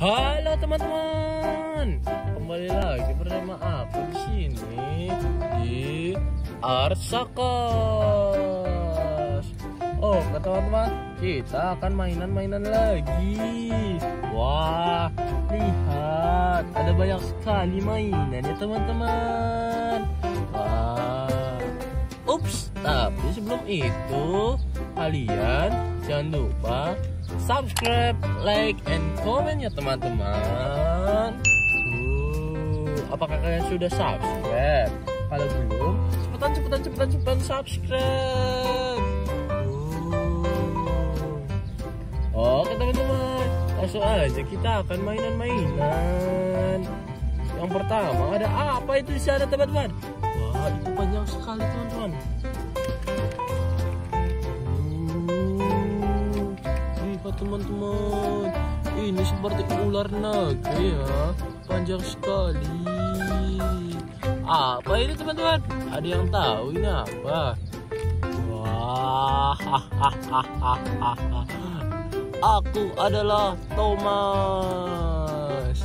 Halo teman-teman, kembali lagi bersama aku di sini di Arsakas. Oh, teman-teman, kita akan mainan-mainan lagi. Wah, lihat, ada banyak sekali mainan ya teman-teman. Wah, ups, tapi sebelum itu kalian jangan lupa subscribe, like, and comment ya teman-teman. Apakah kalian sudah subscribe? Kalau belum, cepetan subscribe. Oke teman-teman, langsung aja kita akan mainan-mainan. Yang pertama ada apa itu di sana teman-teman? Wah, itu banyak sekali teman-teman. Teman-teman, ini seperti ular naga ya, panjang sekali. Apa ini teman-teman? Ada yang tahu ini apa? Wah, aku adalah Thomas.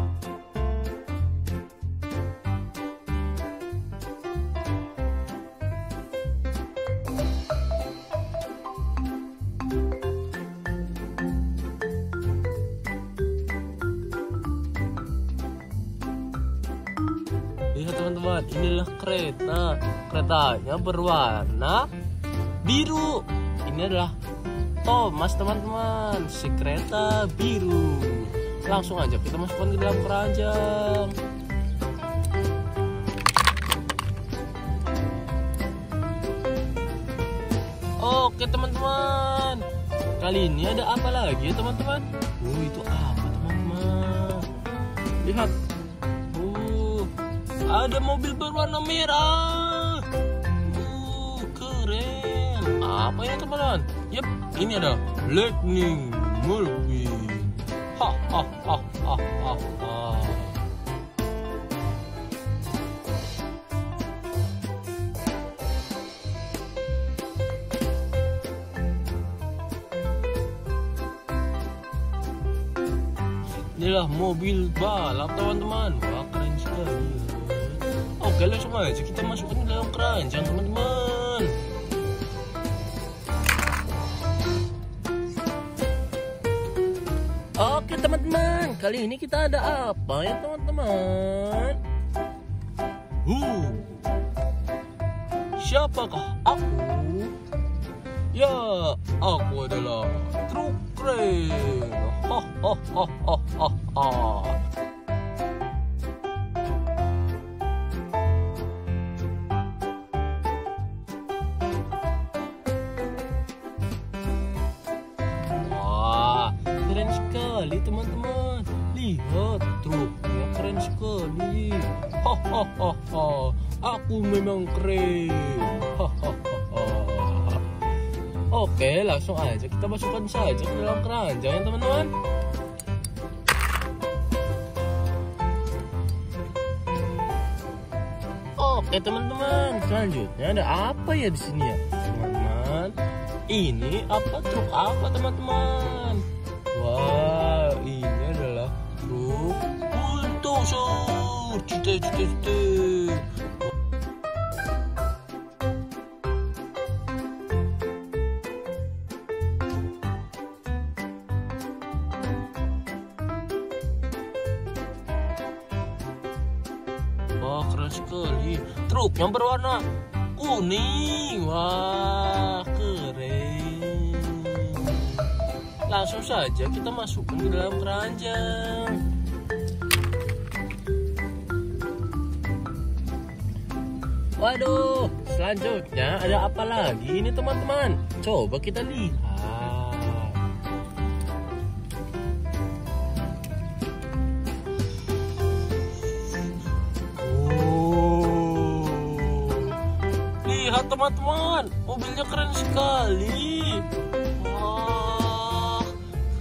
Lihat teman-teman, inilah kereta. Keretanya berwarna biru. Ini adalah Thomas teman-teman, si kereta biru. Langsung aja kita masukkan ke dalam keranjang. Oke teman-teman, kali ini ada apa lagi ya teman-teman? Itu apa teman-teman? Lihat, ada mobil berwarna merah. Keren. Apa ya teman-teman? Yep, ini ada Lightning McQueen. Inilah mobil balap teman-teman. Wah, keren sekali. Oke, langsung aja kita masukkan ke dalam keranjang teman-teman. Oke teman-teman, kali ini kita ada apa ya teman-teman? Siapakah aku? Ya, aku adalah truk keren. Keren sekali teman-teman. Lihat, truknya keren sekali. Aku memang keren. Oke, langsung aja kita masukkan saja ke dalam keranjang ya teman-teman. Oke teman-teman, selanjutnya ada apa ya di sini ya teman-teman? Ini apa, truk apa teman-teman? Wah, ini adalah truk bulldozer. Wah, keren sekali. Truk yang berwarna kuning. Wah, keren. Langsung saja kita masukkan ke dalam keranjang. Waduh, selanjutnya ada apa lagi ini teman-teman? Coba kita lihat. Lihat teman-teman, mobilnya keren sekali. Wah,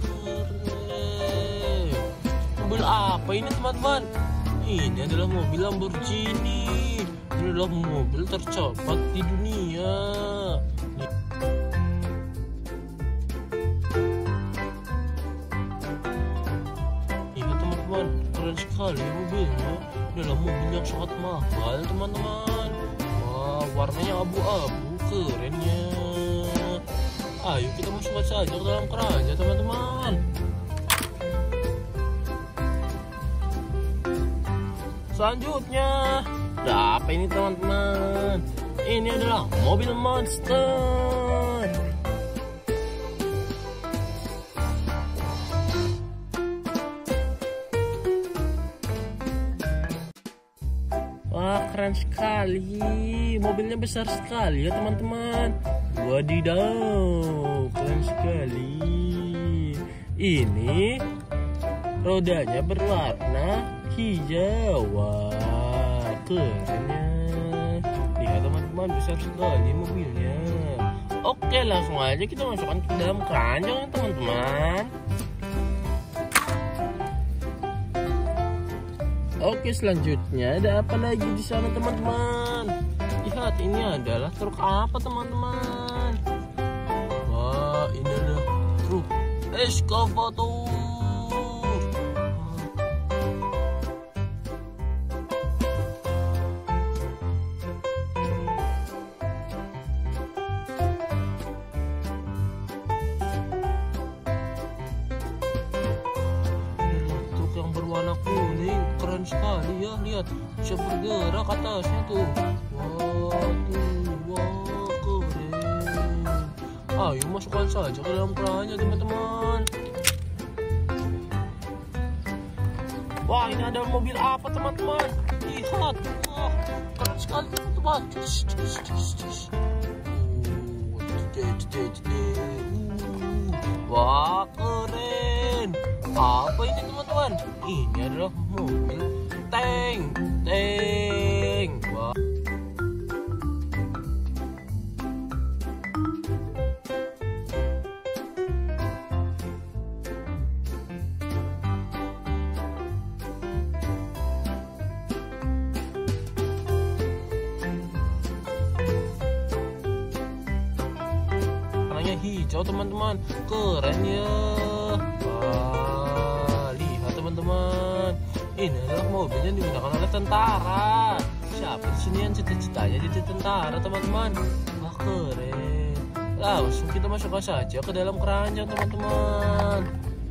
keren. Mobil apa ini teman-teman? Ini adalah mobil Lamborghini. Ini adalah mobil tercepat di dunia. sekali mobilnya. Dalam mobil yang sangat mahal teman-teman. Wah, warnanya abu-abu, kerennya. Ayo kita masukkan saja ke dalam keranjang teman-teman. Selanjutnya, ada apa ini teman-teman? Ini adalah mobil monster. Wah, keren sekali. Mobilnya besar sekali ya teman-teman. Wadidaw, keren sekali. Ini rodanya berwarna hijau. Wah, kerennya. Lihat teman-teman, besar sekali mobilnya. Oke, langsung aja kita masukkan ke dalam keranjang ya teman-teman. Oke, selanjutnya ada apa lagi di sana teman-teman? Lihat, ini adalah truk apa teman-teman? Wah, ini adalah truk eskavator. Yang berwarna kuning, keren sekali ya. Lihat, bisa bergerak atasnya tuh. Wah, keren. Ayo masukkan saja ke dalam keranjang teman-teman. Wah, ini ada mobil apa teman-teman? Lihat, wah, keren sekali teman-teman. Wah, keren. Apa ini teman-teman? Ini adalah mobil tank. Wah. Warnanya hijau teman-teman, keren ya. Wah, lihat teman-teman, ini adalah mobil yang digunakan oleh tentara. Siapa di sini yang cita-citanya jadi tentara teman-teman? Wah, keren. Langsung kita masukkan saja ke dalam keranjang teman-teman.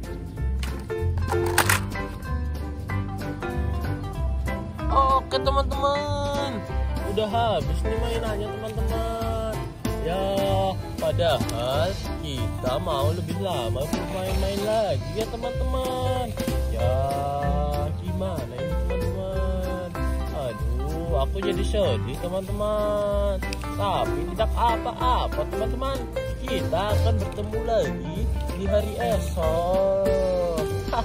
Oke teman-teman, udah habis nih mainannya teman-teman. Ya, padahal kita mau lebih lama bermain-main lagi ya teman-teman. Ya, gimana ini teman-teman? Aduh, aku jadi sedih teman-teman. Tapi tidak apa-apa teman-teman. Kita akan bertemu lagi di hari esok.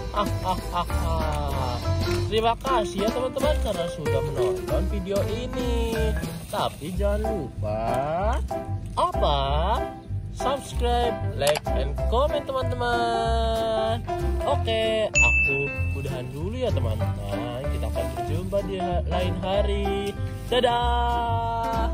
Terima kasih ya teman-teman karena sudah menonton video ini. Tapi jangan lupa apa? Subscribe, like, and comment teman-teman. Oke, aku udahan dulu ya teman-teman. Kita akan berjumpa di lain hari. Dadah.